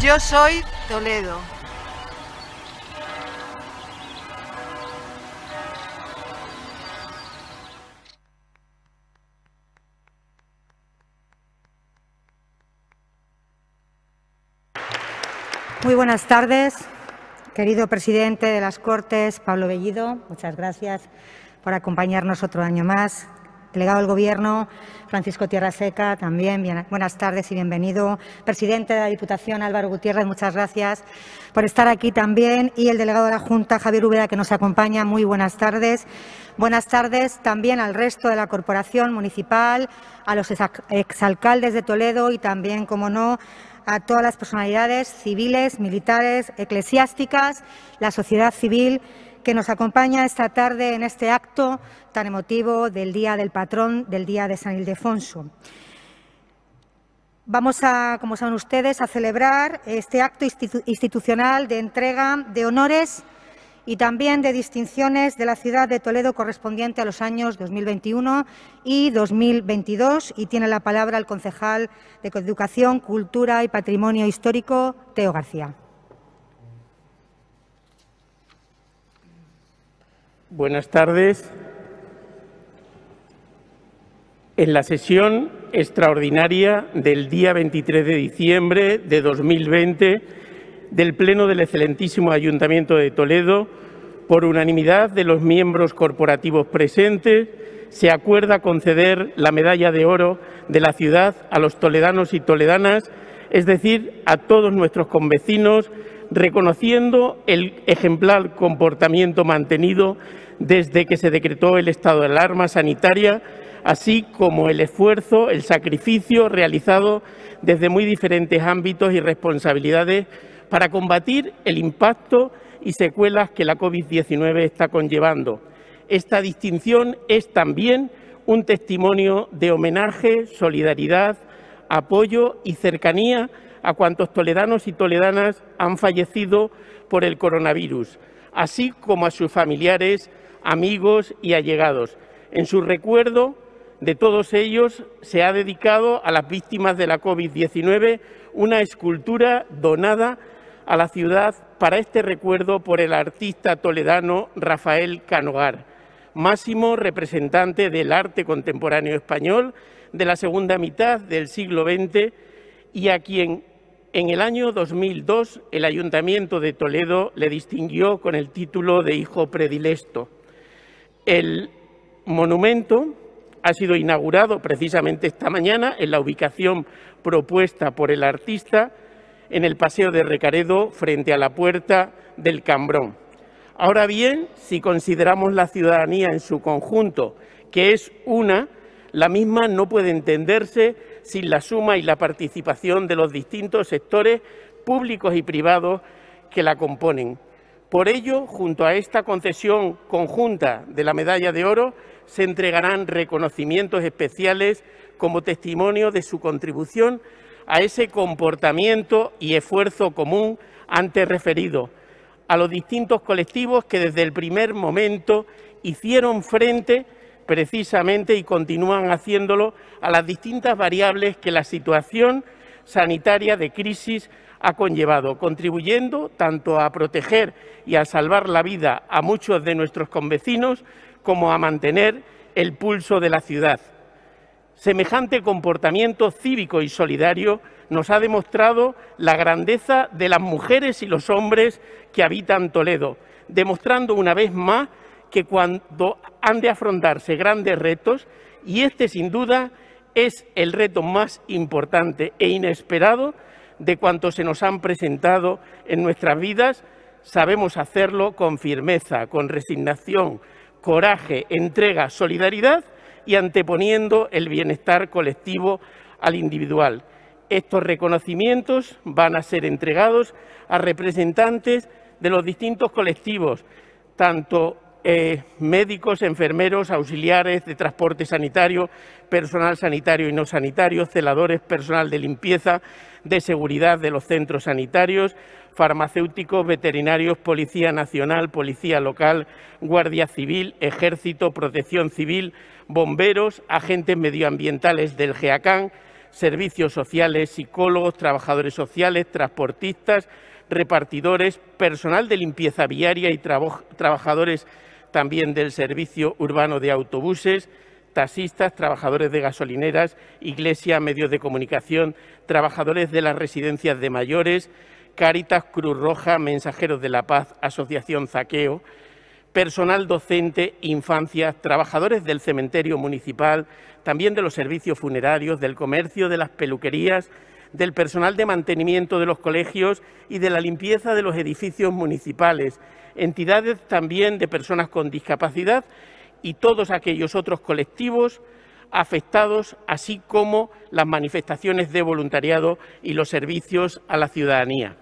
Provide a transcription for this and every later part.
Yo soy Toledo. Muy buenas tardes, querido presidente de las Cortes, Pablo Bellido. Muchas gracias por acompañarnos otro año más. Delegado del Gobierno, Francisco Tierraseca, también buenas tardes y bienvenido. Presidente de la Diputación, Álvaro Gutiérrez, muchas gracias por estar aquí también. Y el delegado de la Junta, Javier Úbeda, que nos acompaña, muy buenas tardes. Buenas tardes también al resto de la Corporación Municipal, a los exalcaldes de Toledo y también, como no, a todas las personalidades civiles, militares, eclesiásticas, la sociedad civil que nos acompaña esta tarde en este acto tan emotivo del Día del Patrón, del Día de San Ildefonso. Vamos a, como saben ustedes, a celebrar este acto institucional de entrega de honores y también de distinciones de la ciudad de Toledo correspondiente a los años 2021 y 2022. Y tiene la palabra el concejal de Educación, Cultura y Patrimonio Histórico, Teo García. Buenas tardes. En la sesión extraordinaria del día 23 de diciembre de 2020 del Pleno del Excelentísimo Ayuntamiento de Toledo, por unanimidad de los miembros corporativos presentes, se acuerda conceder la Medalla de Oro de la ciudad a los toledanos y toledanas, es decir, a todos nuestros convecinos, reconociendo el ejemplar comportamiento mantenido desde que se decretó el estado de alarma sanitaria, así como el esfuerzo, el sacrificio realizado desde muy diferentes ámbitos y responsabilidades para combatir el impacto y secuelas que la COVID-19 está conllevando. Esta distinción es también un testimonio de homenaje, solidaridad, apoyo y cercanía a cuantos toledanos y toledanas han fallecido por el coronavirus, así como a sus familiares, amigos y allegados. En su recuerdo de todos ellos se ha dedicado a las víctimas de la COVID-19 una escultura donada a la ciudad para este recuerdo por el artista toledano Rafael Canogar, máximo representante del arte contemporáneo español de la segunda mitad del siglo XX y a quien en el año 2002 el Ayuntamiento de Toledo le distinguió con el título de Hijo Predilecto. El monumento ha sido inaugurado precisamente esta mañana en la ubicación propuesta por el artista en el Paseo de Recaredo, frente a la Puerta del Cambrón. Ahora bien, si consideramos la ciudadanía en su conjunto, que es una, la misma no puede entenderse sin la suma y la participación de los distintos sectores públicos y privados que la componen. Por ello, junto a esta concesión conjunta de la Medalla de Oro, se entregarán reconocimientos especiales como testimonio de su contribución a ese comportamiento y esfuerzo común antes referido, a los distintos colectivos que desde el primer momento hicieron frente precisamente y continúan haciéndolo a las distintas variables que la situación sanitaria de crisis ha conllevado, contribuyendo tanto a proteger y a salvar la vida a muchos de nuestros convecinos como a mantener el pulso de la ciudad. Semejante comportamiento cívico y solidario nos ha demostrado la grandeza de las mujeres y los hombres que habitan Toledo, demostrando una vez más que cuando han de afrontarse grandes retos, y este sin duda es el reto más importante e inesperado de cuantos se nos han presentado en nuestras vidas, sabemos hacerlo con firmeza, con resignación, coraje, entrega, solidaridad y anteponiendo el bienestar colectivo al individual. Estos reconocimientos van a ser entregados a representantes de los distintos colectivos, tanto médicos, enfermeros, auxiliares de transporte sanitario, personal sanitario y no sanitario, celadores, personal de limpieza, de seguridad de los centros sanitarios, farmacéuticos, veterinarios, Policía Nacional, Policía Local, Guardia Civil, Ejército, Protección Civil, bomberos, agentes medioambientales del GEACAN, servicios sociales, psicólogos, trabajadores sociales, transportistas, repartidores, personal de limpieza viaria y trabajadores también del servicio urbano de autobuses, taxistas, trabajadores de gasolineras, iglesia, medios de comunicación, trabajadores de las residencias de mayores, Cáritas, Cruz Roja, Mensajeros de la Paz, Asociación Zaqueo, personal docente, infancia, trabajadores del cementerio municipal, también de los servicios funerarios, del comercio, de las peluquerías, del personal de mantenimiento de los colegios y de la limpieza de los edificios municipales, entidades también de personas con discapacidad y todos aquellos otros colectivos afectados, así como las manifestaciones de voluntariado y los servicios a la ciudadanía.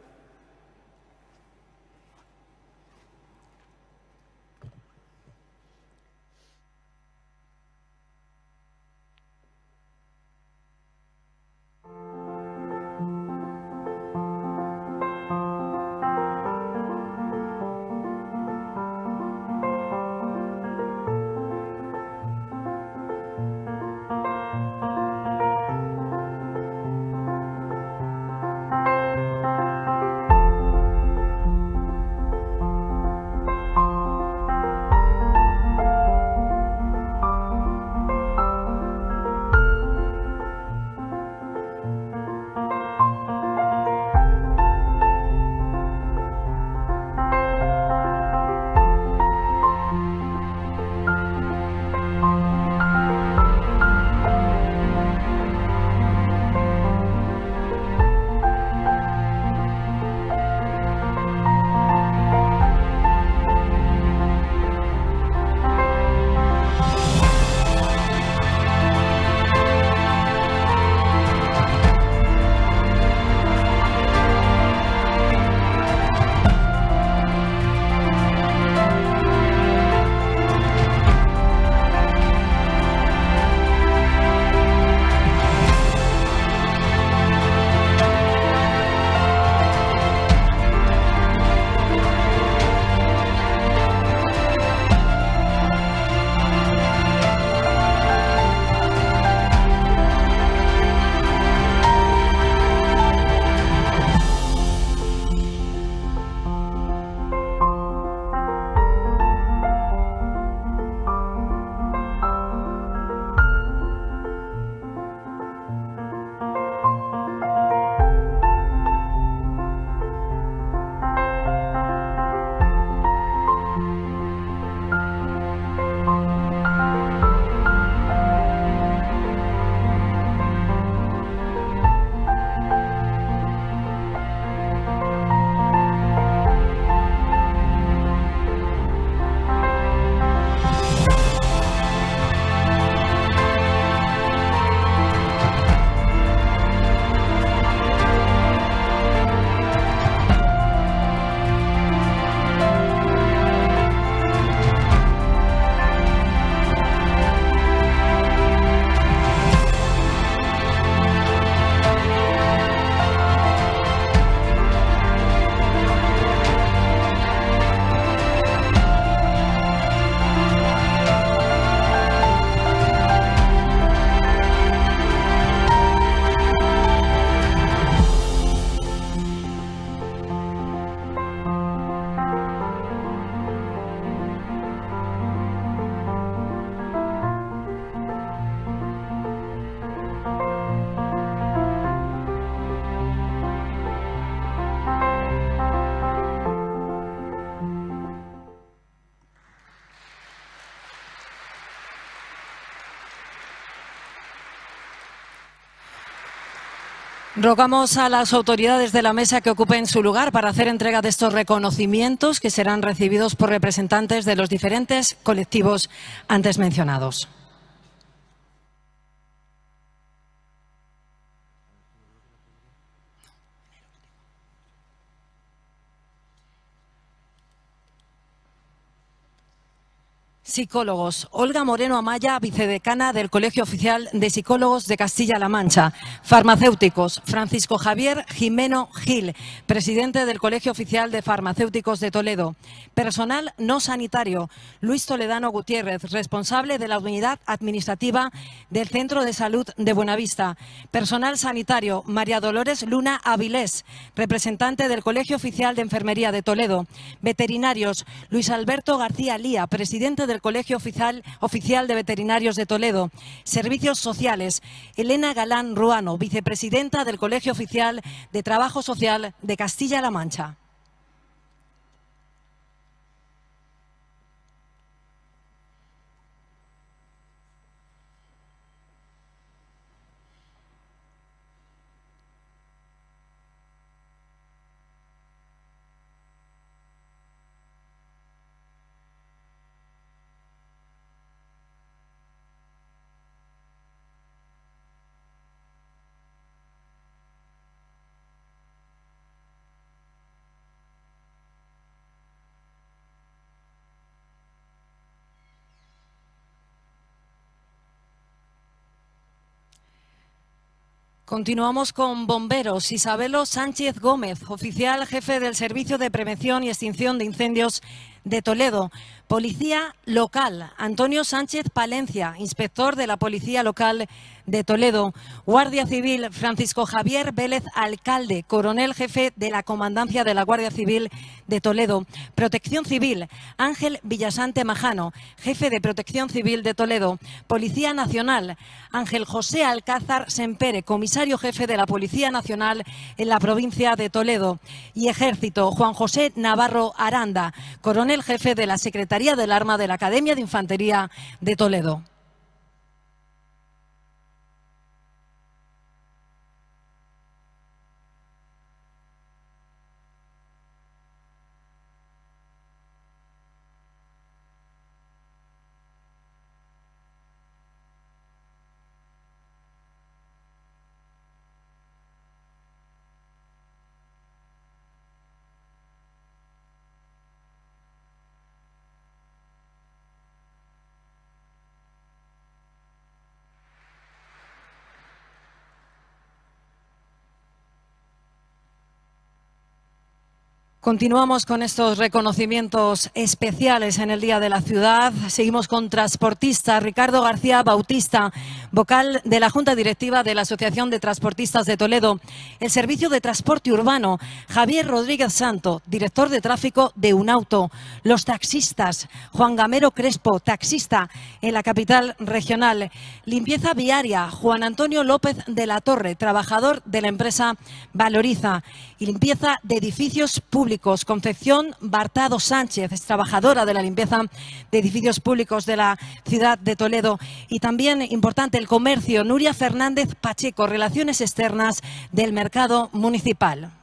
Rogamos a las autoridades de la mesa que ocupen su lugar para hacer entrega de estos reconocimientos que serán recibidos por representantes de los diferentes colectivos antes mencionados. Psicólogos. Olga Moreno Amaya, vicedecana del Colegio Oficial de Psicólogos de Castilla-La Mancha. Farmacéuticos. Francisco Javier Jimeno Gil, presidente del Colegio Oficial de Farmacéuticos de Toledo. Personal no sanitario. Luis Toledano Gutiérrez, responsable de la Unidad Administrativa del Centro de Salud de Buenavista. Personal sanitario. María Dolores Luna Avilés, representante del Colegio Oficial de Enfermería de Toledo. Veterinarios. Luis Alberto García Lía, presidente del Colegio Oficial de Veterinarios de Toledo. Servicios sociales. Elena Galán Ruano, vicepresidenta del Colegio Oficial de Trabajo Social de Castilla-La Mancha. Continuamos con bomberos. Isabelo Sánchez Gómez, oficial jefe del Servicio de Prevención y Extinción de Incendios de Toledo. Policía local. Antonio Sánchez Palencia, inspector de la Policía Local de Toledo. Guardia Civil. Francisco Javier Vélez Alcalde, coronel jefe de la Comandancia de la Guardia Civil de Toledo. Protección Civil. Ángel Villasante Majano, jefe de Protección Civil de Toledo. Policía Nacional. Ángel José Alcázar Sempere, comisario jefe de la Policía Nacional en la provincia de Toledo. Y Ejército. Juan José Navarro Aranda, coronel jefe de la Secretaría del Arma de la Academia de Infantería de Toledo. Continuamos con estos reconocimientos especiales en el Día de la Ciudad. Seguimos con transportista Ricardo García Bautista, vocal de la Junta Directiva de la Asociación de Transportistas de Toledo. El Servicio de Transporte Urbano, Javier Rodríguez Santo, director de tráfico de Unauto. Los taxistas, Juan Gamero Crespo, taxista en la capital regional. Limpieza viaria, Juan Antonio López de la Torre, trabajador de la empresa Valoriza. Y limpieza de edificios públicos, Concepción Bartado Sánchez, es trabajadora de la limpieza de edificios públicos de la ciudad de Toledo. Y también importante el comercio, Nuria Fernández Pacheco, relaciones externas del mercado municipal.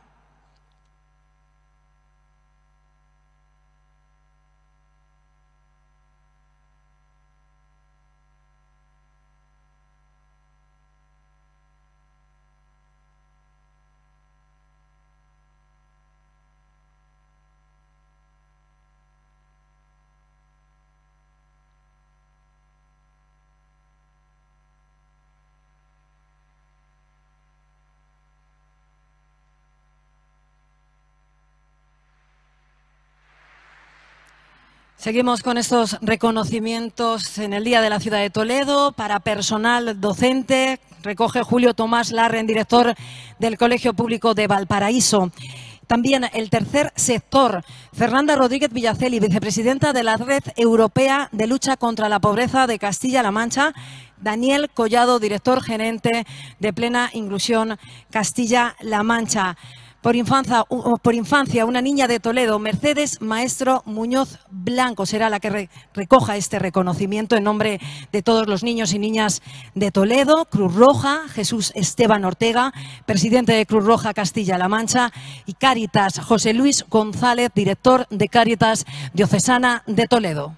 Seguimos con estos reconocimientos en el Día de la Ciudad de Toledo para personal docente. Recoge Julio Tomás Larren, director del Colegio Público de Valparaíso. También el tercer sector, Fernanda Rodríguez Villaceli, vicepresidenta de la Red Europea de Lucha contra la Pobreza de Castilla-La Mancha. Daniel Collado, director gerente de Plena Inclusión Castilla-La Mancha. Por infancia, una niña de Toledo, Mercedes Maestro Muñoz Blanco, será la que recoja este reconocimiento en nombre de todos los niños y niñas de Toledo. Cruz Roja, Jesús Esteban Ortega, presidente de Cruz Roja Castilla-La Mancha. Y Cáritas, José Luis González, director de Cáritas Diocesana de Toledo.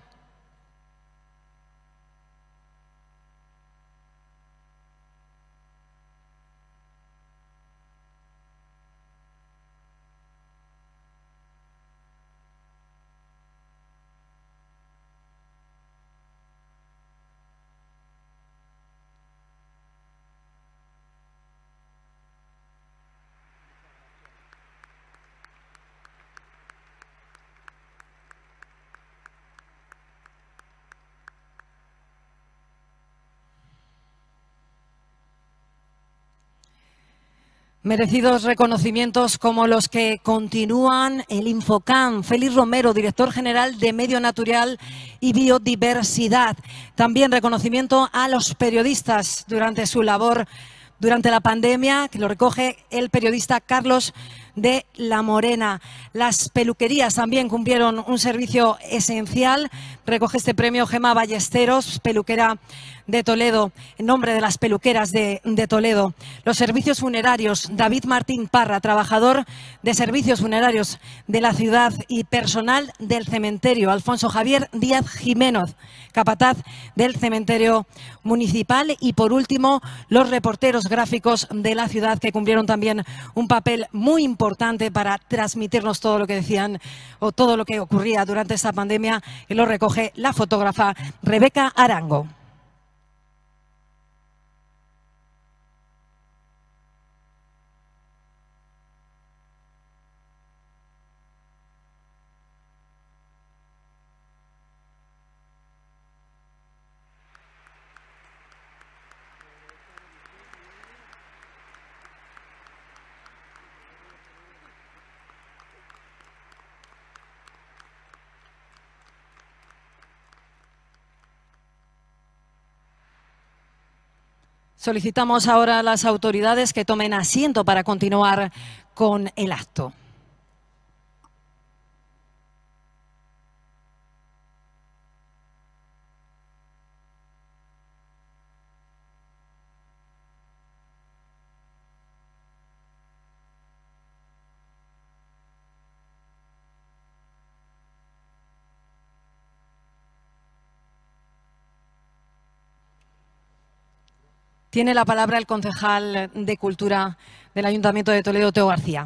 Merecidos reconocimientos como los que continúan el Infocam. Félix Romero, director general de Medio Natural y Biodiversidad. También reconocimiento a los periodistas durante su labor durante la pandemia, que lo recoge el periodista Carlos de la Morena. Las peluquerías también cumplieron un servicio esencial. Recoge este premio Gemma Ballesteros, peluquera de Toledo, en nombre de las peluqueras de Toledo. Los servicios funerarios, David Martín Parra, trabajador de servicios funerarios de la ciudad y personal del cementerio. Alfonso Javier Díaz Jiménez, capataz del cementerio municipal. Y por último, los reporteros gráficos de la ciudad, que cumplieron también un papel muy importante para transmitirnos todo lo que decían o todo lo que ocurría durante esta pandemia, y lo recoge la fotógrafa Rebeca Arango. Solicitamos ahora a las autoridades que tomen asiento para continuar con el acto. Tiene la palabra el concejal de Cultura del Ayuntamiento de Toledo, Teo García.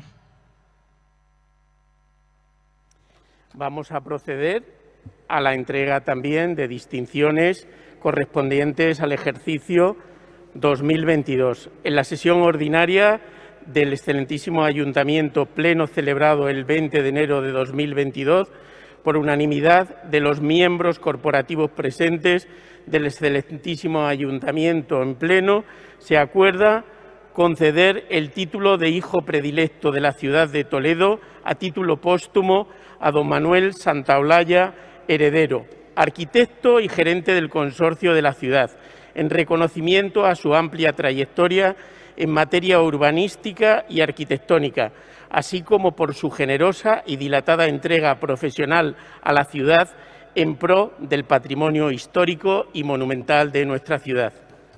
Vamos a proceder a la entrega también de distinciones correspondientes al ejercicio 2022. En la sesión ordinaria del excelentísimo Ayuntamiento, pleno celebrado el 20 de enero de 2022, por unanimidad de los miembros corporativos presentes del excelentísimo Ayuntamiento en pleno, se acuerda conceder el título de hijo predilecto de la ciudad de Toledo a título póstumo a don Manuel Santaolalla Heredero, arquitecto y gerente del consorcio de la ciudad, en reconocimiento a su amplia trayectoria en materia urbanística y arquitectónica, así como por su generosa y dilatada entrega profesional a la ciudad en pro del patrimonio histórico y monumental de nuestra ciudad.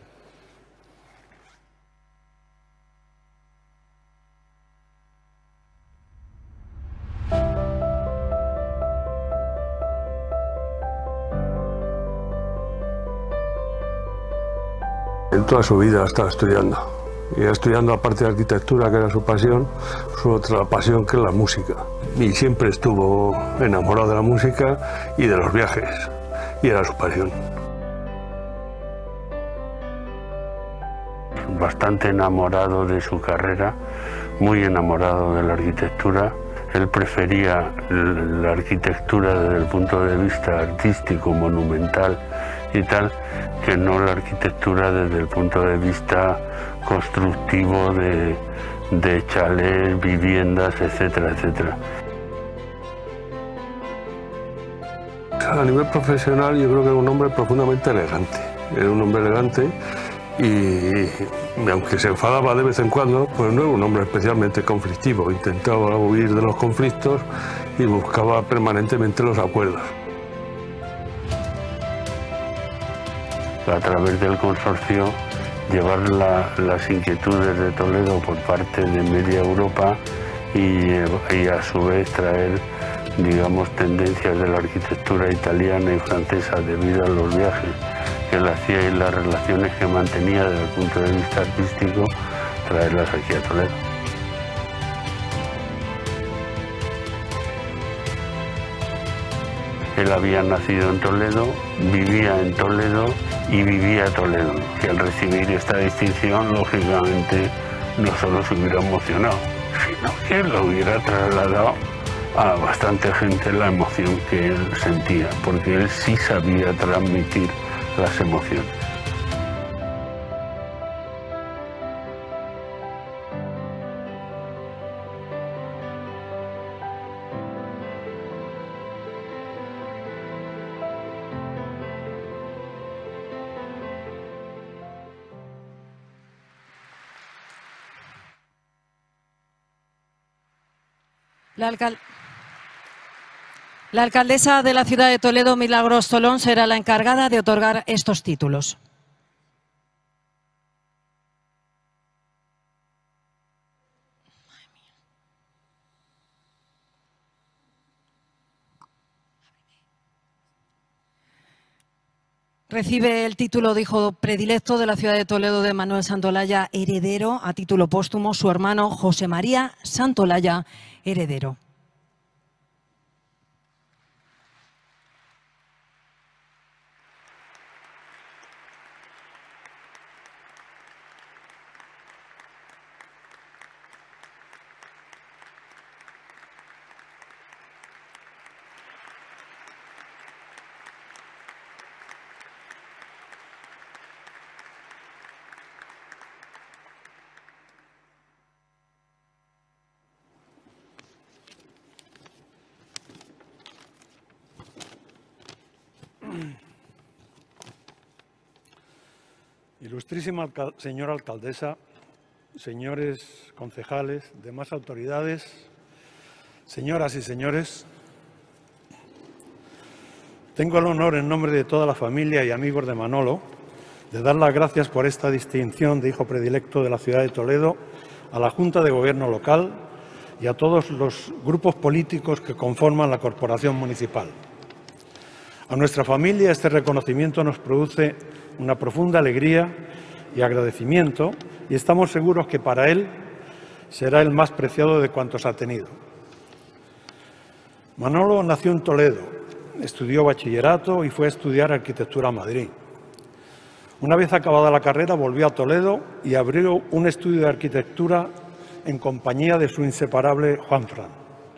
En toda su vida estaba estudiando. Y estudiando, aparte de arquitectura, que era su pasión, su otra pasión, que es la música. Y siempre estuvo enamorado de la música y de los viajes, y era su pasión. Bastante enamorado de su carrera, muy enamorado de la arquitectura. Él prefería la arquitectura desde el punto de vista artístico, monumental y tal, que no la arquitectura desde el punto de vista constructivo de chalés, viviendas, etcétera, etcétera. A nivel profesional, yo creo que era un hombre profundamente elegante. Era un hombre elegante y aunque se enfadaba de vez en cuando, pues no era un hombre especialmente conflictivo. Intentaba huir de los conflictos y buscaba permanentemente los acuerdos. A través del consorcio, llevar las inquietudes de Toledo por parte de media Europa y a su vez traer, digamos, tendencias de la arquitectura italiana y francesa debido a los viajes que él hacía y las relaciones que mantenía desde el punto de vista artístico, traerlas aquí a Toledo. Él había nacido en Toledo, vivía en Toledo y vivía Toledo. Y al recibir esta distinción, lógicamente, no solo se hubiera emocionado, sino que lo hubiera trasladado a bastante gente la emoción que él sentía, porque él sí sabía transmitir las emociones. La alcaldesa de la ciudad de Toledo, Milagros Tolón, será la encargada de otorgar estos títulos. Recibe el título de hijo predilecto de la ciudad de Toledo de Manuel Santolaya Heredero, a título póstumo, su hermano José María Santolaya Heredero. Ilustrísima señora alcaldesa, señores concejales, demás autoridades, señoras y señores, tengo el honor, en nombre de toda la familia y amigos de Manolo, de dar las gracias por esta distinción de hijo predilecto de la ciudad de Toledo a la Junta de Gobierno local y a todos los grupos políticos que conforman la corporación municipal. A nuestra familia este reconocimiento nos produce una profunda alegría y agradecimiento, y estamos seguros que para él será el más preciado de cuantos ha tenido. Manolo nació en Toledo, estudió bachillerato y fue a estudiar arquitectura a Madrid. Una vez acabada la carrera volvió a Toledo y abrió un estudio de arquitectura en compañía de su inseparable Juanfran.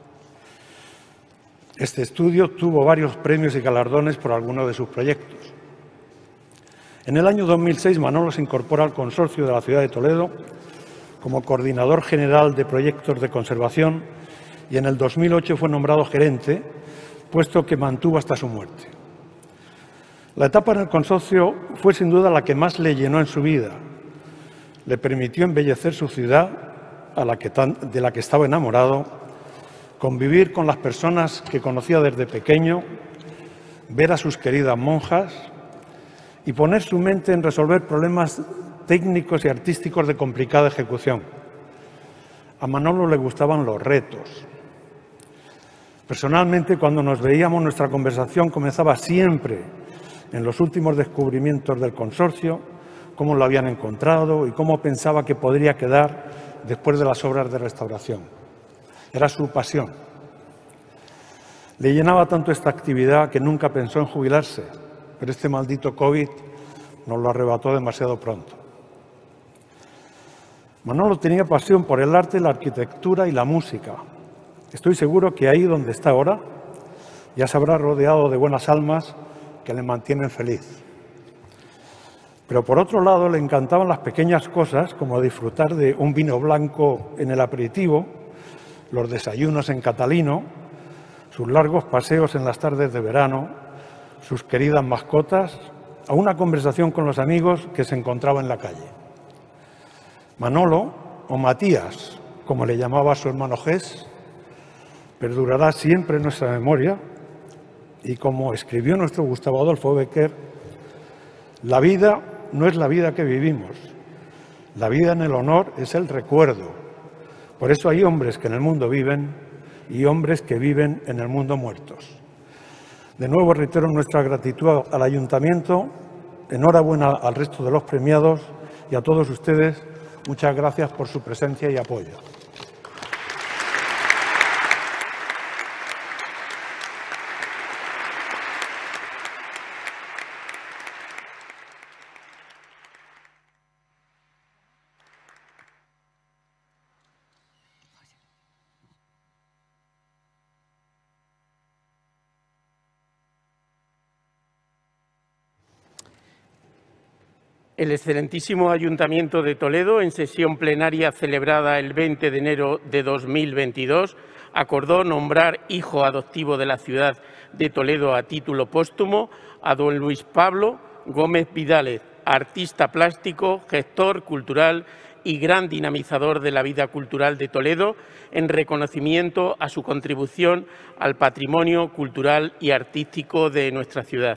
Este estudio obtuvo varios premios y galardones por algunos de sus proyectos. En el año 2006, Manolo se incorpora al consorcio de la ciudad de Toledo como coordinador general de proyectos de conservación y en el 2008 fue nombrado gerente, puesto que mantuvo hasta su muerte. La etapa en el consorcio fue sin duda la que más le llenó en su vida. Le permitió embellecer su ciudad, de la que estaba enamorado, convivir con las personas que conocía desde pequeño, ver a sus queridas monjas y poner su mente en resolver problemas técnicos y artísticos de complicada ejecución. A Manolo le gustaban los retos. Personalmente, cuando nos veíamos, nuestra conversación comenzaba siempre en los últimos descubrimientos del consorcio, cómo lo habían encontrado y cómo pensaba que podría quedar después de las obras de restauración. Era su pasión. Le llenaba tanto esta actividad que nunca pensó en jubilarse, pero este maldito COVID nos lo arrebató demasiado pronto. Manolo tenía pasión por el arte, la arquitectura y la música. Estoy seguro que ahí donde está ahora ya se habrá rodeado de buenas almas que le mantienen feliz. Pero por otro lado le encantaban las pequeñas cosas, como disfrutar de un vino blanco en el aperitivo, los desayunos en Catalino, sus largos paseos en las tardes de verano, sus queridas mascotas, a una conversación con los amigos que se encontraba en la calle. Manolo, o Matías, como le llamaba a su hermano Ges, perdurará siempre en nuestra memoria y, como escribió nuestro Gustavo Adolfo Bécquer, la vida no es la vida que vivimos, la vida en el honor es el recuerdo. Por eso hay hombres que en el mundo viven y hombres que viven en el mundo muertos. De nuevo reitero nuestra gratitud al Ayuntamiento, enhorabuena al resto de los premiados y a todos ustedes, muchas gracias por su presencia y apoyo. El excelentísimo Ayuntamiento de Toledo, en sesión plenaria celebrada el 20 de enero de 2022, acordó nombrar hijo adoptivo de la ciudad de Toledo a título póstumo a don Luis Pablo Gómez Vidález, artista plástico, gestor cultural y gran dinamizador de la vida cultural de Toledo, en reconocimiento a su contribución al patrimonio cultural y artístico de nuestra ciudad.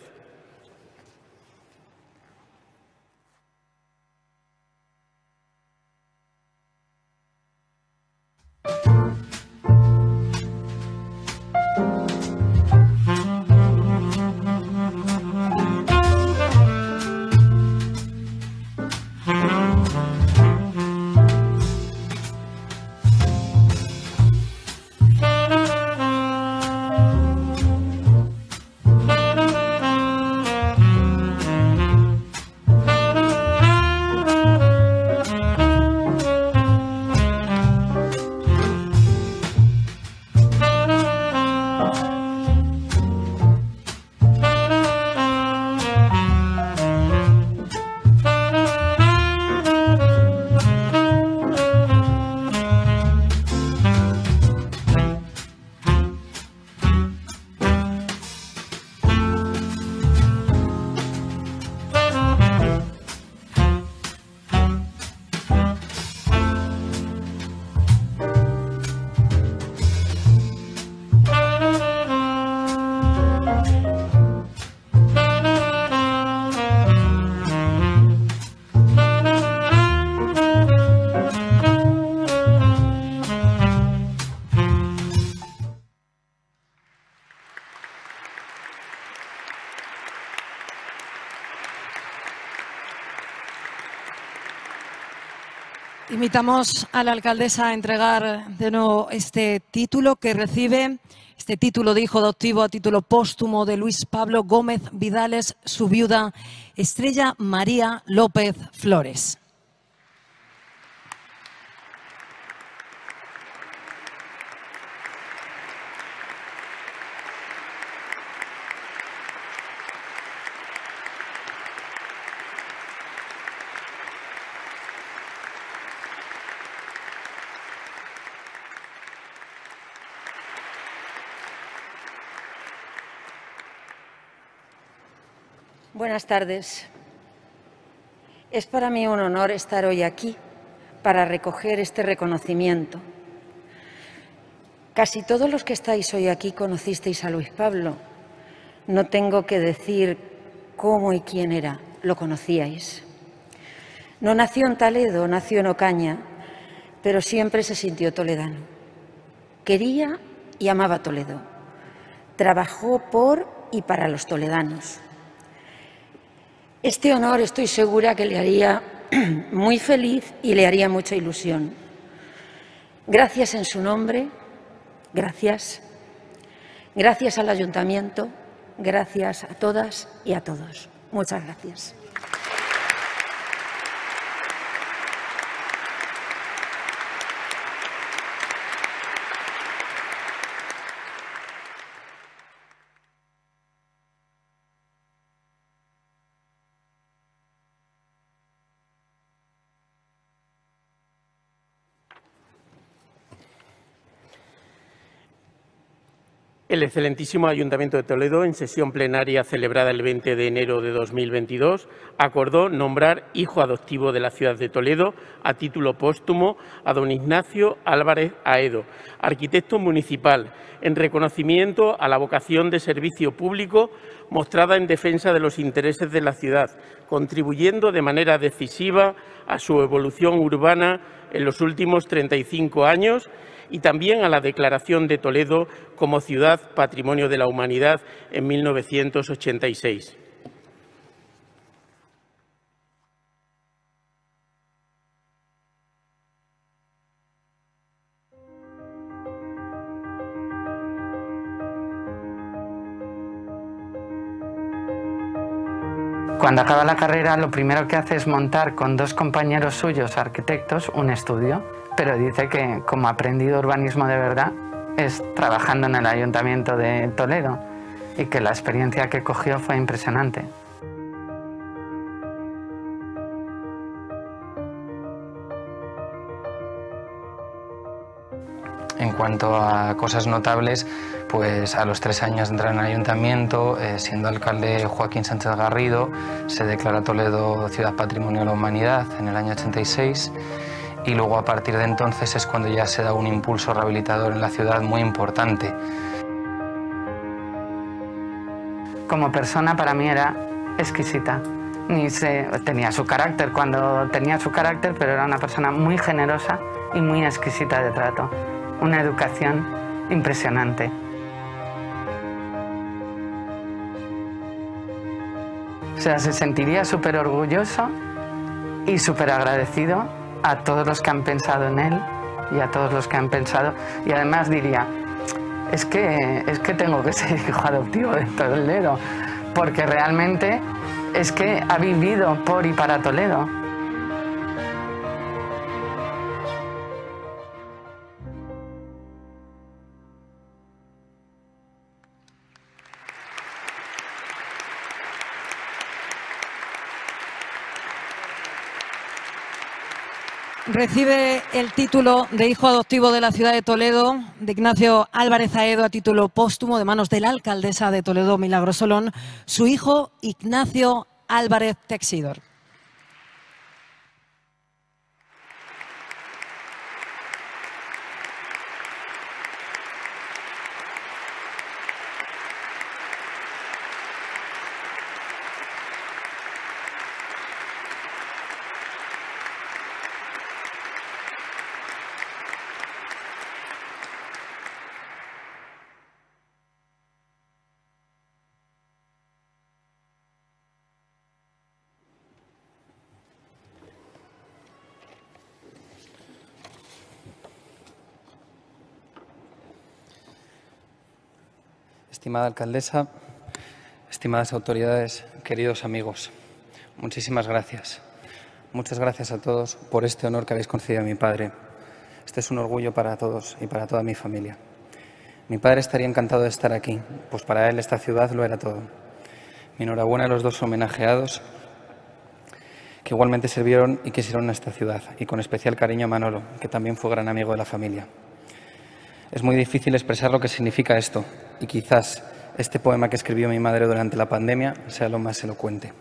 Invitamos a la alcaldesa a entregar de nuevo este título que recibe, este título de hijo adoptivo a título póstumo de Luis Pablo Gómez Vidales, su viuda Estrella María López Flores. Buenas tardes. Es para mí un honor estar hoy aquí para recoger este reconocimiento. Casi todos los que estáis hoy aquí conocisteis a Luis Pablo. No tengo que decir cómo y quién era, lo conocíais. No nació en Toledo, nació en Ocaña, pero siempre se sintió toledano. Quería y amaba Toledo. Trabajó por y para los toledanos. Este honor estoy segura que le haría muy feliz y le haría mucha ilusión. Gracias en su nombre, gracias. Gracias al Ayuntamiento, gracias a todas y a todos. Muchas gracias. El excelentísimo Ayuntamiento de Toledo, en sesión plenaria celebrada el 20 de enero de 2022, acordó nombrar hijo adoptivo de la ciudad de Toledo a título póstumo a don Ignacio Álvarez Aedo, arquitecto municipal, en reconocimiento a la vocación de servicio público mostrada en defensa de los intereses de la ciudad, contribuyendo de manera decisiva a su evolución urbana en los últimos 35 años y también a la declaración de Toledo como Ciudad Patrimonio de la Humanidad en 1986. Cuando acaba la carrera, lo primero que hace es montar con dos compañeros suyos, arquitectos, un estudio. Pero dice que, como ha aprendido urbanismo de verdad, es trabajando en el Ayuntamiento de Toledo y que la experiencia que cogió fue impresionante. En cuanto a cosas notables, pues a los 3 años de entrar en el ayuntamiento, siendo alcalde Joaquín Sánchez Garrido, se declara Toledo Ciudad Patrimonio de la Humanidad en el año 86 y luego a partir de entonces es cuando ya se da un impulso rehabilitador en la ciudad muy importante. Como persona para mí era exquisita. Tenía su carácter cuando tenía su carácter, pero era una persona muy generosa y muy exquisita de trato. Una educación impresionante. O sea, se sentiría súper orgulloso y súper agradecido a todos los que han pensado en él y a todos los que han pensado. Y además diría, es que tengo que ser hijo adoptivo de Toledo, porque realmente es que ha vivido por y para Toledo. Recibe el título de hijo adoptivo de la ciudad de Toledo, de Ignacio Álvarez Aedo, a título póstumo, de manos de la alcaldesa de Toledo, Milagros Solón, su hijo Ignacio Álvarez Texidor. Estimada alcaldesa, estimadas autoridades, queridos amigos, muchísimas gracias. Muchas gracias a todos por este honor que habéis concedido a mi padre. Este es un orgullo para todos y para toda mi familia. Mi padre estaría encantado de estar aquí, pues para él esta ciudad lo era todo. Mi enhorabuena a los dos homenajeados que igualmente sirvieron y quisieron a esta ciudad, y con especial cariño a Manolo, que también fue gran amigo de la familia. Es muy difícil expresar lo que significa esto, y quizás este poema que escribió mi madre durante la pandemia sea lo más elocuente.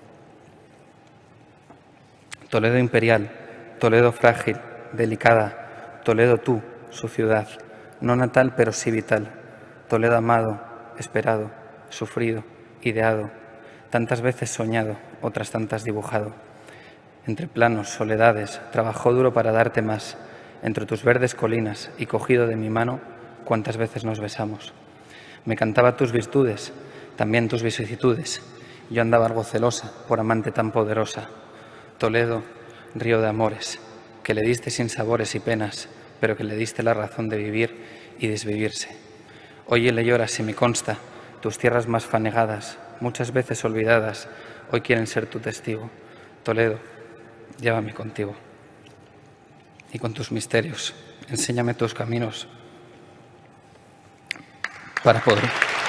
Toledo imperial, Toledo frágil, delicada, Toledo tú, su ciudad, no natal pero sí vital, Toledo amado, esperado, sufrido, ideado, tantas veces soñado, otras tantas dibujado. Entre planos, soledades, trabajó duro para darte más, entre tus verdes colinas y cogido de mi mano, cuántas veces nos besamos. Me cantaba tus virtudes, también tus vicisitudes. Yo andaba algo celosa por amante tan poderosa. Toledo, río de amores, que le diste sin sabores y penas, pero que le diste la razón de vivir y desvivirse. Oye, le lloras y me consta, tus tierras más fanegadas, muchas veces olvidadas, hoy quieren ser tu testigo. Toledo, llévame contigo. Y con tus misterios, enséñame tus caminos para poder.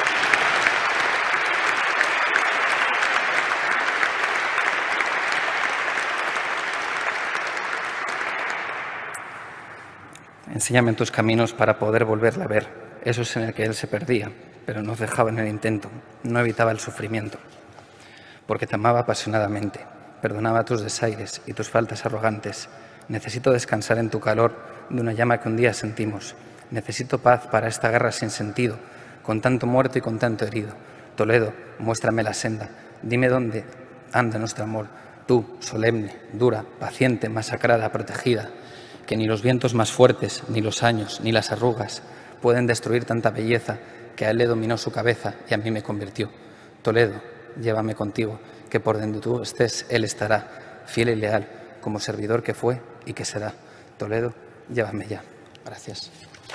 Enséñame tus caminos para poder volverla a ver. Eso es en el que él se perdía, pero no dejaba en el intento, no evitaba el sufrimiento. Porque te amaba apasionadamente, perdonaba tus desaires y tus faltas arrogantes. Necesito descansar en tu calor de una llama que un día sentimos. Necesito paz para esta guerra sin sentido, con tanto muerto y con tanto herido. Toledo, muéstrame la senda, dime dónde anda nuestro amor. Tú, solemne, dura, paciente, masacrada, protegida, que ni los vientos más fuertes, ni los años, ni las arrugas pueden destruir tanta belleza que a él le dominó su cabeza y a mí me convirtió. Toledo, llévame contigo, que por donde tú estés, él estará, fiel y leal, como servidor que fue y que será. Toledo, llévame ya. Gracias.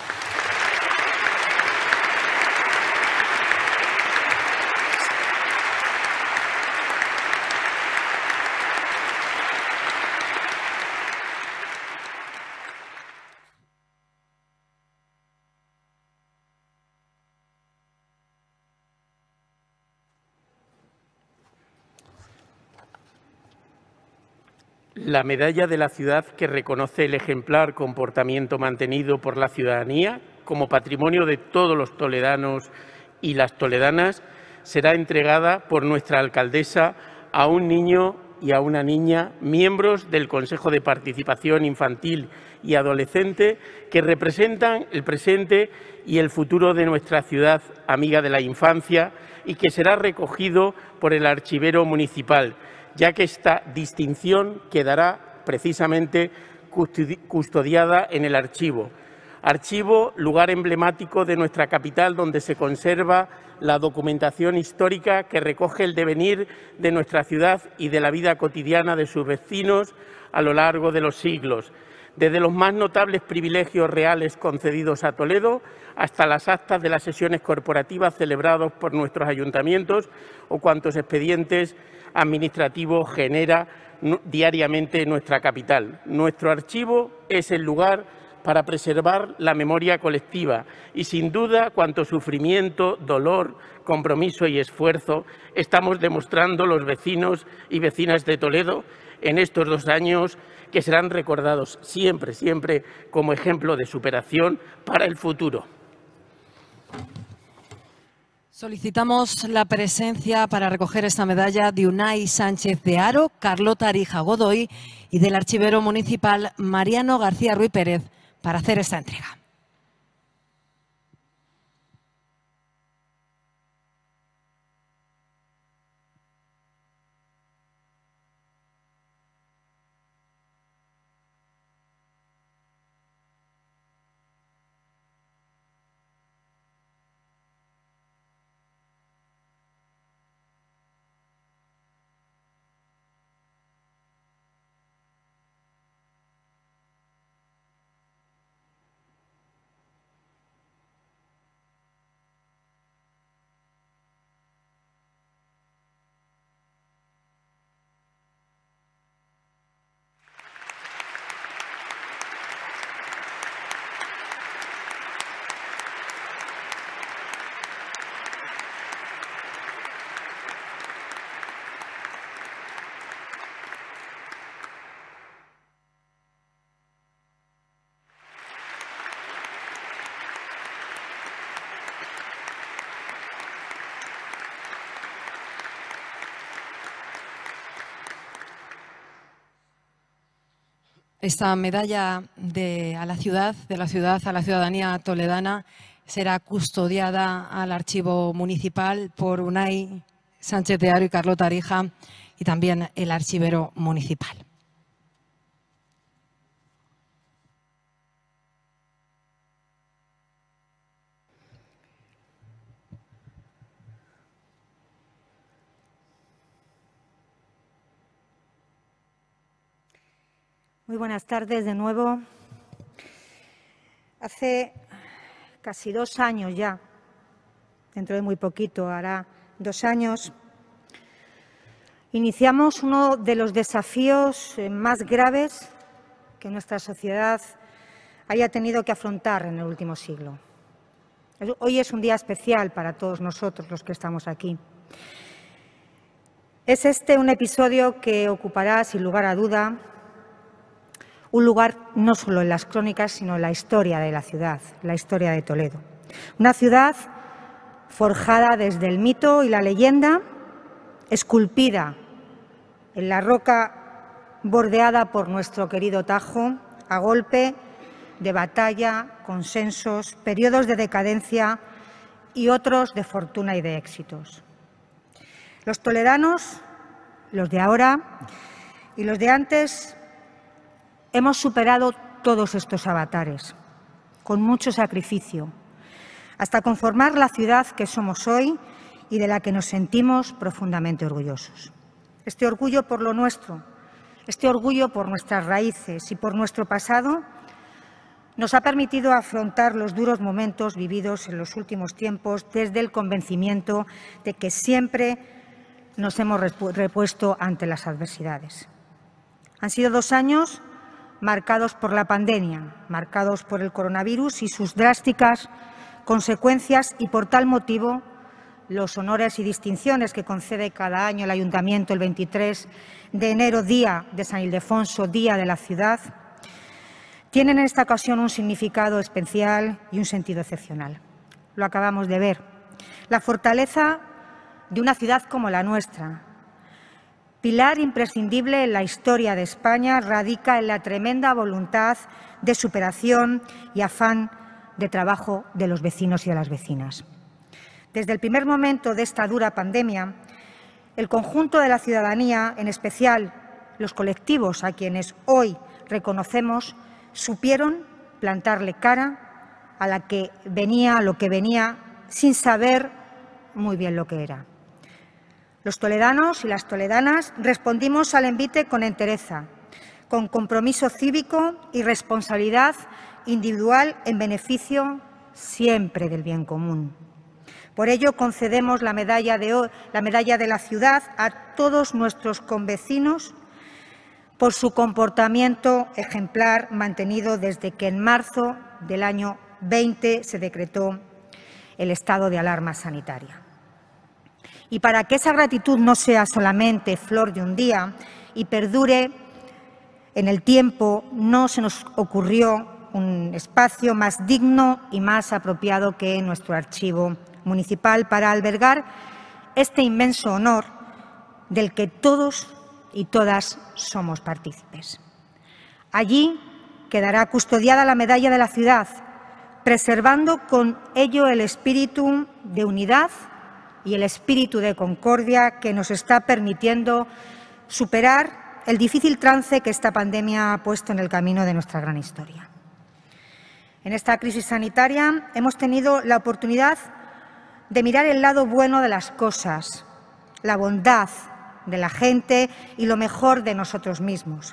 La medalla de la ciudad que reconoce el ejemplar comportamiento mantenido por la ciudadanía como patrimonio de todos los toledanos y las toledanas será entregada por nuestra alcaldesa a un niño y a una niña, miembros del Consejo de Participación Infantil y Adolescente, que representan el presente y el futuro de nuestra ciudad amiga de la infancia y que será recogido por el archivero municipal, ya que esta distinción quedará precisamente custodiada en el archivo. Archivo, lugar emblemático de nuestra capital donde se conserva la documentación histórica que recoge el devenir de nuestra ciudad y de la vida cotidiana de sus vecinos a lo largo de los siglos, desde los más notables privilegios reales concedidos a Toledo hasta las actas de las sesiones corporativas celebradas por nuestros ayuntamientos o cuantos expedientes administrativos genera diariamente nuestra capital. Nuestro archivo es el lugar para preservar la memoria colectiva y, sin duda, cuánto sufrimiento, dolor, compromiso y esfuerzo estamos demostrando los vecinos y vecinas de Toledo en estos 2 años que serán recordados siempre, siempre como ejemplo de superación para el futuro. Solicitamos la presencia para recoger esta medalla de Unai Sánchez de Haro, Carlota Arija Godoy y del archivero municipal Mariano García Ruiz Pérez para hacer esta entrega. Esta medalla a la ciudad, a la ciudadanía toledana, será custodiada al archivo municipal por Unai Sánchez de Haro y Carlota Arija y también el archivero municipal. Muy buenas tardes de nuevo. Hace casi 2 años ya, dentro de muy poquito, hará 2 años, iniciamos uno de los desafíos más graves que nuestra sociedad haya tenido que afrontar en el último siglo. Hoy es un día especial para todos nosotros, los que estamos aquí. Es este un episodio que ocupará, sin lugar a duda, un lugar no solo en las crónicas, sino en la historia de la ciudad, la historia de Toledo. Una ciudad forjada desde el mito y la leyenda, esculpida en la roca bordeada por nuestro querido Tajo, a golpe de batalla, consensos, periodos de decadencia y otros de fortuna y de éxitos. Los toledanos, los de ahora y los de antes, hemos superado todos estos avatares, con mucho sacrificio, hasta conformar la ciudad que somos hoy y de la que nos sentimos profundamente orgullosos. Este orgullo por lo nuestro, este orgullo por nuestras raíces y por nuestro pasado, nos ha permitido afrontar los duros momentos vividos en los últimos tiempos desde el convencimiento de que siempre nos hemos repuesto ante las adversidades. Han sido 2 años marcados por la pandemia, marcados por el coronavirus y sus drásticas consecuencias, y por tal motivo los honores y distinciones que concede cada año el Ayuntamiento el 23 de enero, Día de San Ildefonso, Día de la Ciudad, tienen en esta ocasión un significado especial y un sentido excepcional. Lo acabamos de ver. La fortaleza de una ciudad como la nuestra, Pilar imprescindible en la historia de España radica en la tremenda voluntad de superación y afán de trabajo de los vecinos y de las vecinas. Desde el primer momento de esta dura pandemia, el conjunto de la ciudadanía, en especial los colectivos a quienes hoy reconocemos, supieron plantarle cara a lo que venía sin saber muy bien lo que era. Los toledanos y las toledanas respondimos al envite con entereza, con compromiso cívico y responsabilidad individual en beneficio siempre del bien común. Por ello, concedemos la medalla de la ciudad a todos nuestros convecinos por su comportamiento ejemplar mantenido desde que en marzo del año 20 se decretó el estado de alarma sanitaria. Y para que esa gratitud no sea solamente flor de un día y perdure en el tiempo, no se nos ocurrió un espacio más digno y más apropiado que nuestro archivo municipal para albergar este inmenso honor del que todos y todas somos partícipes. Allí quedará custodiada la medalla de la ciudad, preservando con ello el espíritu de unidad y el espíritu de concordia que nos está permitiendo superar el difícil trance que esta pandemia ha puesto en el camino de nuestra gran historia. En esta crisis sanitaria hemos tenido la oportunidad de mirar el lado bueno de las cosas, la bondad de la gente y lo mejor de nosotros mismos.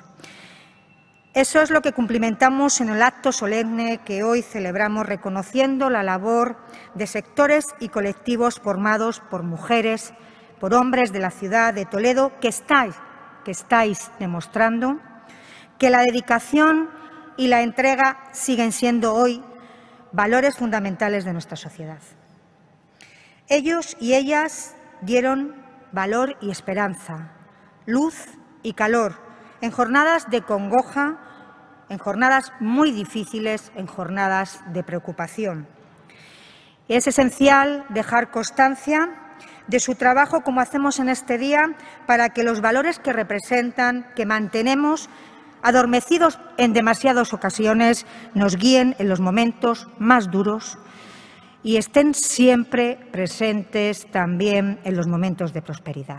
Eso es lo que cumplimentamos en el acto solemne que hoy celebramos, reconociendo la labor de sectores y colectivos formados por mujeres, por hombres de la ciudad de Toledo, que estáis demostrando que la dedicación y la entrega siguen siendo hoy valores fundamentales de nuestra sociedad. Ellos y ellas dieron valor y esperanza, luz y calor, en jornadas de congoja, en jornadas muy difíciles, en jornadas de preocupación. Es esencial dejar constancia de su trabajo, como hacemos en este día, para que los valores que representan, que mantenemos adormecidos en demasiadas ocasiones, nos guíen en los momentos más duros y estén siempre presentes también en los momentos de prosperidad.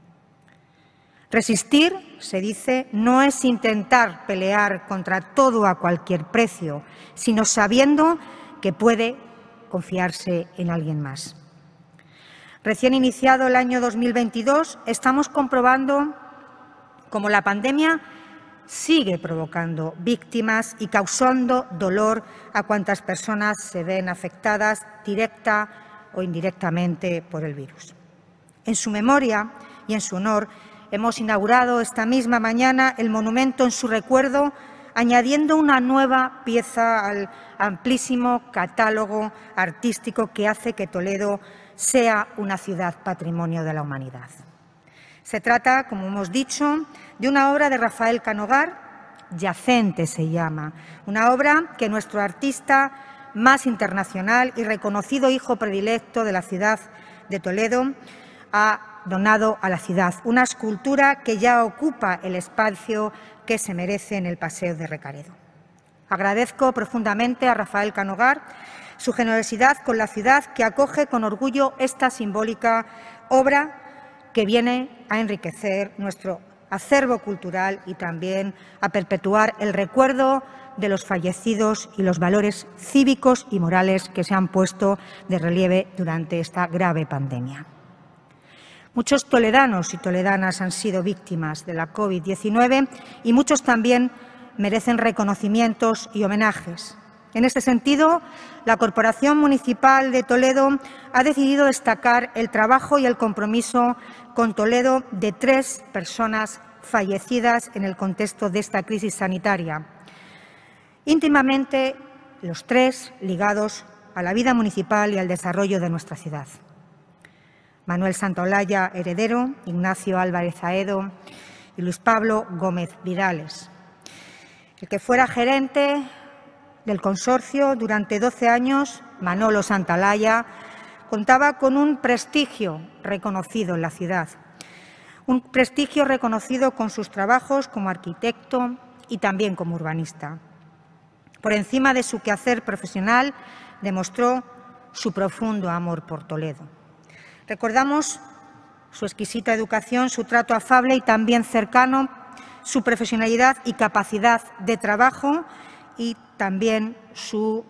Resistir, se dice, no es intentar pelear contra todo a cualquier precio, sino sabiendo que puede confiarse en alguien más. Recién iniciado el año 2022, estamos comprobando cómo la pandemia sigue provocando víctimas y causando dolor a cuantas personas se ven afectadas directa o indirectamente por el virus. En su memoria y en su honor, hemos inaugurado esta misma mañana el monumento en su recuerdo, añadiendo una nueva pieza al amplísimo catálogo artístico que hace que Toledo sea una ciudad patrimonio de la humanidad. Se trata, como hemos dicho, de una obra de Rafael Canogar, Yacente se llama, una obra que nuestro artista más internacional y reconocido hijo predilecto de la ciudad de Toledo ha donado a la ciudad, una escultura que ya ocupa el espacio que se merece en el Paseo de Recaredo. Agradezco profundamente a Rafael Canogar su generosidad con la ciudad, que acoge con orgullo esta simbólica obra que viene a enriquecer nuestro acervo cultural y también a perpetuar el recuerdo de los fallecidos y los valores cívicos y morales que se han puesto de relieve durante esta grave pandemia. Muchos toledanos y toledanas han sido víctimas de la COVID-19 y muchos también merecen reconocimientos y homenajes. En este sentido, la Corporación Municipal de Toledo ha decidido destacar el trabajo y el compromiso con Toledo de 3 personas fallecidas en el contexto de esta crisis sanitaria. Íntimamente, los 3 ligados a la vida municipal y al desarrollo de nuestra ciudad. Manuel Santaolalla, Heredero, Ignacio Álvarez Aedo y Luis Pablo Gómez Vidales. El que fuera gerente del consorcio durante 12 años, Manolo Santaolalla, contaba con un prestigio reconocido en la ciudad. un prestigio reconocido con sus trabajos como arquitecto y también como urbanista. Por encima de su quehacer profesional, demostró su profundo amor por Toledo. Recordamos su exquisita educación, su trato afable y también cercano, su profesionalidad y capacidad de trabajo y también su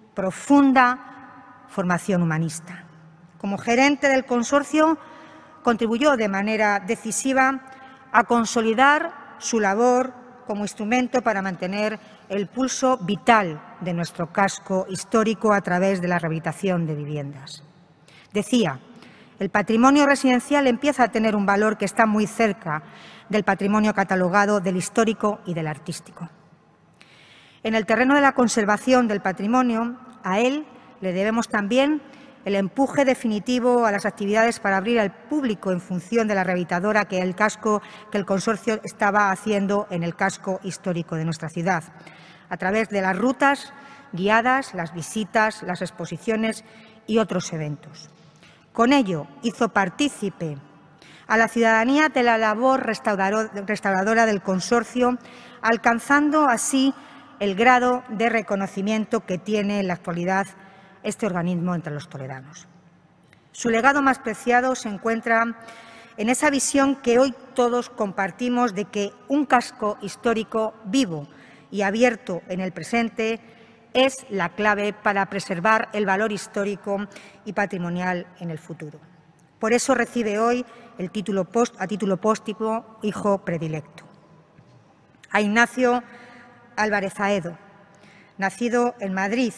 profunda formación humanista. Como gerente del consorcio, contribuyó de manera decisiva a consolidar su labor como instrumento para mantener el pulso vital de nuestro casco histórico a través de la rehabilitación de viviendas. Decía, el patrimonio residencial empieza a tener un valor que está muy cerca del patrimonio catalogado del histórico y del artístico. En el terreno de la conservación del patrimonio, a él le debemos también el empuje definitivo a las actividades para abrir al público en función de la rehabilitadora que el consorcio estaba haciendo en el casco histórico de nuestra ciudad, a través de las rutas guiadas, las visitas, las exposiciones y otros eventos. Con ello hizo partícipe a la ciudadanía de la labor restauradora del consorcio, alcanzando así el grado de reconocimiento que tiene en la actualidad este organismo entre los toledanos. Su legado más preciado se encuentra en esa visión que hoy todos compartimos de que un casco histórico vivo y abierto en el presente es la clave para preservar el valor histórico y patrimonial en el futuro. Por eso recibe hoy el título a título póstumo Hijo Predilecto. A Ignacio Álvarez Aedo, nacido en Madrid,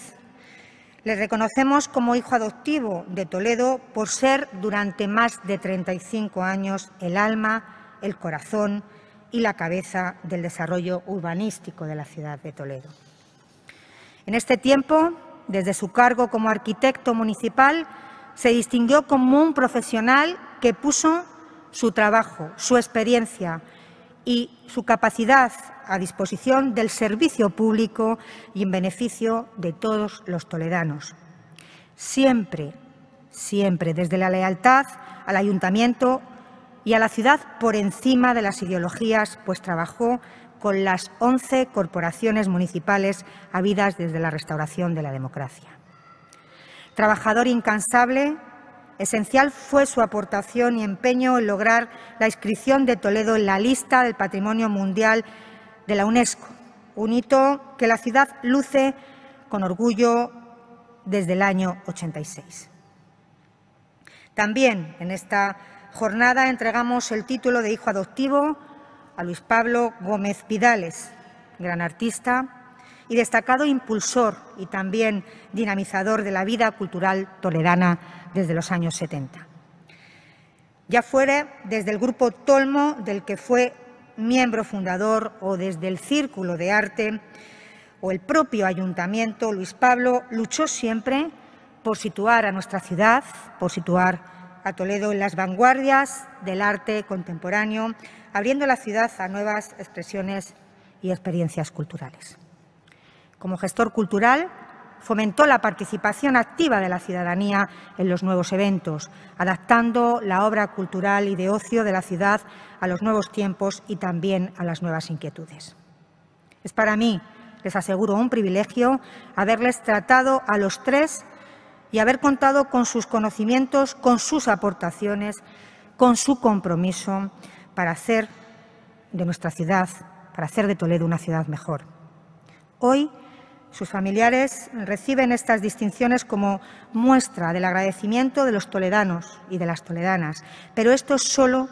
le reconocemos como hijo adoptivo de Toledo por ser durante más de 35 años el alma, el corazón y la cabeza del desarrollo urbanístico de la ciudad de Toledo. En este tiempo, desde su cargo como arquitecto municipal, se distinguió como un profesional que puso su trabajo, su experiencia y su capacidad a disposición del servicio público y en beneficio de todos los toledanos. Siempre, siempre desde la lealtad al ayuntamiento y a la ciudad por encima de las ideologías, pues trabajó con las 11 corporaciones municipales habidas desde la restauración de la democracia. Trabajador incansable, esencial fue su aportación y empeño en lograr la inscripción de Toledo en la lista del Patrimonio Mundial de la UNESCO, un hito que la ciudad luce con orgullo desde el año 86. También en esta jornada entregamos el título de hijo adoptivo a Luis Pablo Gómez Vidales, gran artista y destacado impulsor y también dinamizador de la vida cultural toledana desde los años 70. Ya fuera desde el Grupo Tolmo, del que fue miembro fundador, o desde el Círculo de Arte o el propio ayuntamiento, Luis Pablo luchó siempre por situar a nuestra ciudad, por situar a Toledo en las vanguardias del arte contemporáneo, abriendo la ciudad a nuevas expresiones y experiencias culturales. Como gestor cultural, fomentó la participación activa de la ciudadanía en los nuevos eventos, adaptando la obra cultural y de ocio de la ciudad a los nuevos tiempos y también a las nuevas inquietudes. Es para mí, les aseguro, un privilegio haberles tratado a los tres y haber contado con sus conocimientos, con sus aportaciones, con su compromiso para hacer de nuestra ciudad, para hacer de Toledo una ciudad mejor. Hoy, sus familiares reciben estas distinciones como muestra del agradecimiento de los toledanos y de las toledanas, pero esto es solo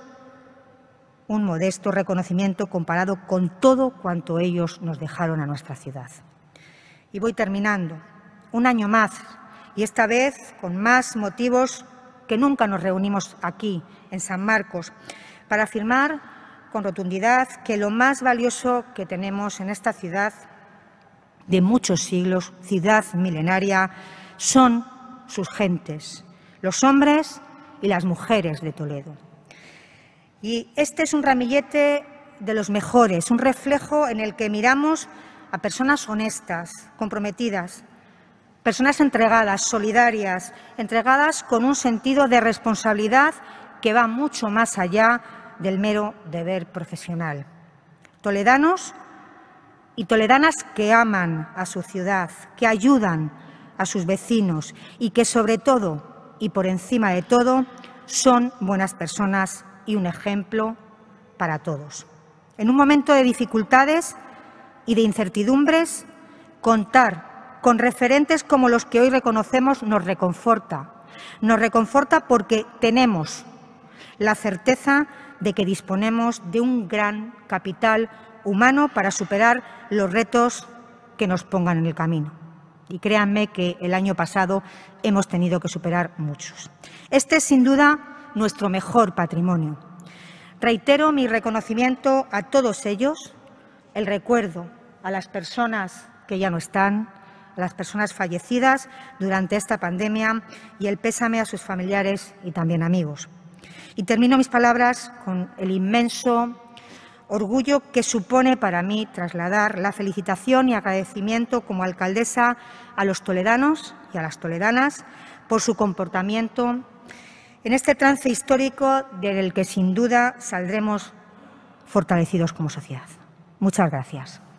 un modesto reconocimiento comparado con todo cuanto ellos nos dejaron a nuestra ciudad. Y voy terminando. Un año más, y esta vez con más motivos que nunca nos reunimos aquí, en San Marcos, para afirmar con rotundidad que lo más valioso que tenemos en esta ciudad de muchos siglos, ciudad milenaria, son sus gentes, los hombres y las mujeres de Toledo. Y este es un ramillete de los mejores, un reflejo en el que miramos a personas honestas, comprometidas, personas entregadas, solidarias, entregadas con un sentido de responsabilidad que va mucho más allá del mero deber profesional. Toledanos y toledanas que aman a su ciudad, que ayudan a sus vecinos y que, sobre todo y por encima de todo, son buenas personas y un ejemplo para todos. En un momento de dificultades y de incertidumbres, contar con referentes como los que hoy reconocemos nos reconforta. Nos reconforta porque tenemos la certeza de que disponemos de un gran capital humano para superar los retos que nos pongan en el camino. Y créanme que el año pasado hemos tenido que superar muchos. Este es, sin duda, nuestro mejor patrimonio. Reitero mi reconocimiento a todos ellos, el recuerdo a las personas que ya no están, a las personas fallecidas durante esta pandemia y el pésame a sus familiares y también amigos. Y termino mis palabras con el inmenso orgullo que supone para mí trasladar la felicitación y agradecimiento como alcaldesa a los toledanos y a las toledanas por su comportamiento en este trance histórico del que sin duda saldremos fortalecidos como sociedad. Muchas gracias.